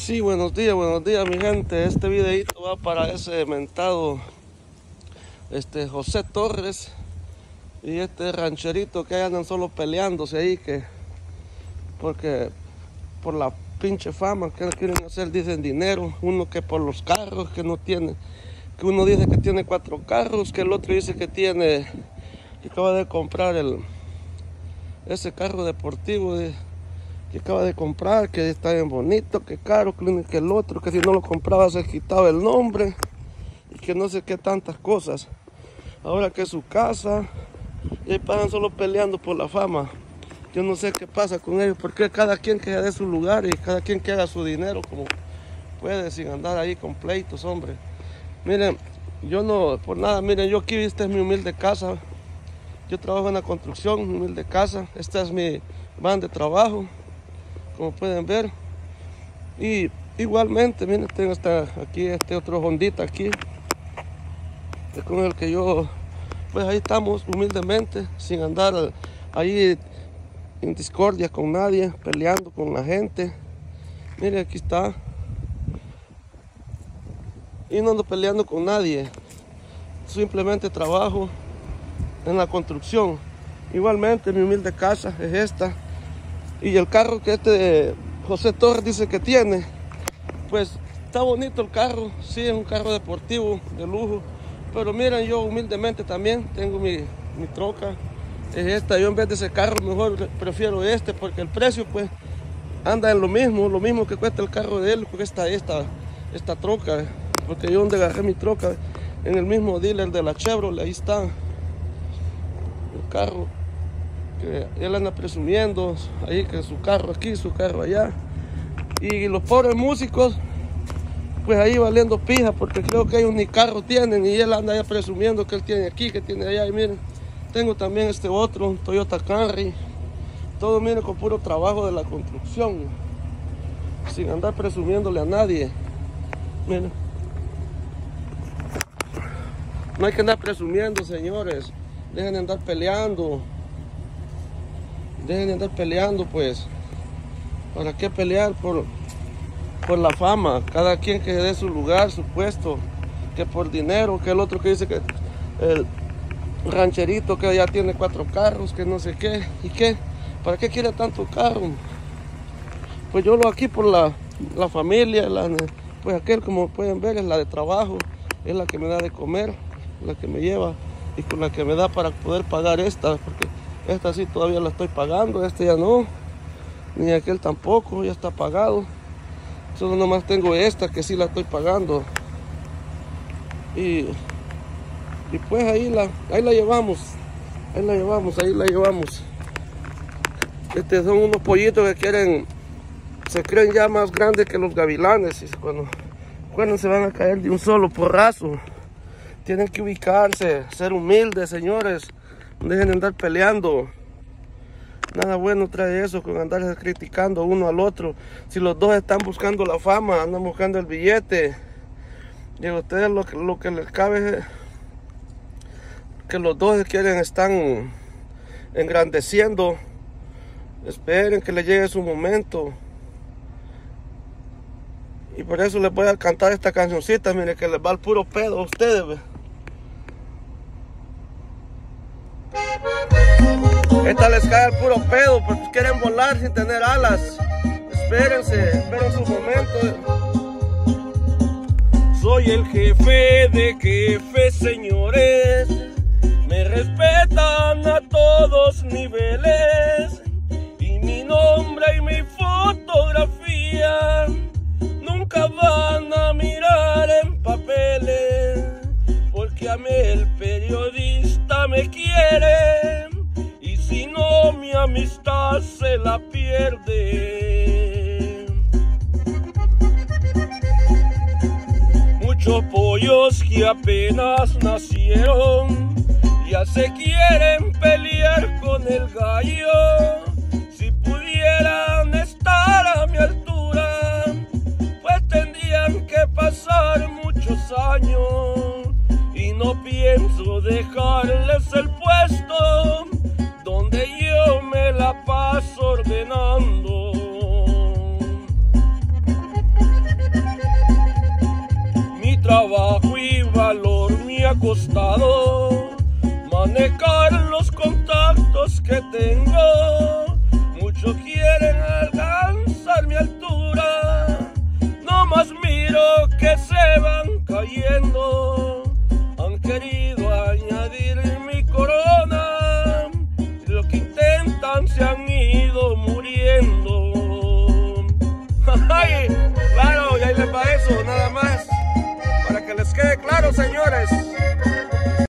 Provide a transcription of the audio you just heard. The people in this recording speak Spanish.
Sí, buenos días mi gente. Este videito va para ese mentado José Torres y este rancherito que andan solo peleándose ahí, porque por la pinche fama que quieren hacer, dicen dinero. Uno que por los carros que no tiene, que uno dice que tiene 4 carros, que el otro dice que acaba de comprar ese carro deportivo que acaba de comprar, que está bien bonito, que caro, que el otro, que si no lo compraba se quitaba el nombre y que no sé qué tantas cosas. Ahora que su casa, y ahí pasan solo peleando por la fama. Yo no sé qué pasa con ellos, porque cada quien que se dé su lugar y cada quien que haga su dinero como puede, sin andar ahí con pleitos, hombre. Miren, yo no, por nada, miren, yo aquí, esta es mi humilde casa. Yo trabajo en la construcción, humilde casa. Esta es mi van de trabajo, como pueden ver. Y igualmente, miren, tengo aquí este otro Hondita aquí, es con el que yo, pues ahí estamos humildemente, sin andar ahí en discordia con nadie, peleando con la gente. Miren, aquí está. Y no ando peleando con nadie, simplemente trabajo en la construcción. Igualmente mi humilde casa es esta. Y el carro que José Torres dice que tiene, pues está bonito el carro, sí, es un carro deportivo de lujo. Pero miren, yo humildemente también tengo mi troca, es esta. Yo en vez de ese carro mejor prefiero porque el precio pues anda en lo mismo que cuesta el carro de él, porque esta troca. Porque yo donde agarré mi troca, en el mismo dealer de la Chevrolet, ahí está el carro que él anda presumiendo, ahí que su carro aquí, su carro allá. Y los pobres músicos, pues ahí valiendo pija, porque creo que ellos ni carro tienen, y él anda allá presumiendo que él tiene aquí, que tiene allá. Y miren, tengo también este otro, un Toyota Camry. Todo miren con puro trabajo de la construcción, sin andar presumiéndole a nadie. Miren, no hay que andar presumiendo, señores. Dejen de andar peleando. Dejen de andar peleando, pues. ¿Para qué pelear por la fama? Cada quien que dé su lugar, su puesto. Que por dinero, que el otro que dice que el rancherito que ya tiene 4 carros, que no sé qué. ¿Y qué? ¿Para qué quiere tanto carro? Pues yo lo aquí por la familia, pues aquel, como pueden ver, es la de trabajo. Es la que me da de comer, la que me lleva y con la que me da para poder pagar esta, porque esta sí todavía la estoy pagando, esta ya no, ni aquel tampoco, ya está pagado. Solo nomás tengo esta que sí la estoy pagando. Y pues ahí la llevamos. Ahí la llevamos. Son unos pollitos que se creen ya más grandes que los gavilanes, y cuando se van a caer de un solo porrazo. Tienen que ubicarse, ser humildes, señores. Dejen de andar peleando. Nada bueno trae eso con andar criticando uno al otro. Si los dos están buscando la fama, andan buscando el billete, y a ustedes lo que les cabe es que los dos están engrandeciendo. Esperen que les llegue su momento. Y por eso les voy a cantar esta cancioncita, miren, que les va al puro pedo a ustedes, ¿ve? Esta les cae al puro pedo, porque quieren volar sin tener alas. Esperen su momento. Soy el jefe de jefes, señores. Me respetan a todos niveles. Y mi nombre y mi fotografía nunca van a mirar en papeles, porque a mí el periodista me quiere, y si no mi amistad se la pierde. Muchos pollos que apenas nacieron ya se quieren pelear con el gallo. Si pudieran estar a mi altura, pues tendrían que pasar muchos años, y no pienso dejarles el puesto donde yo me la paso ordenando. trabajo y valor me ha costado manejar los contactos que tengo. Muchos quieren alcanzar mi altura, no más miro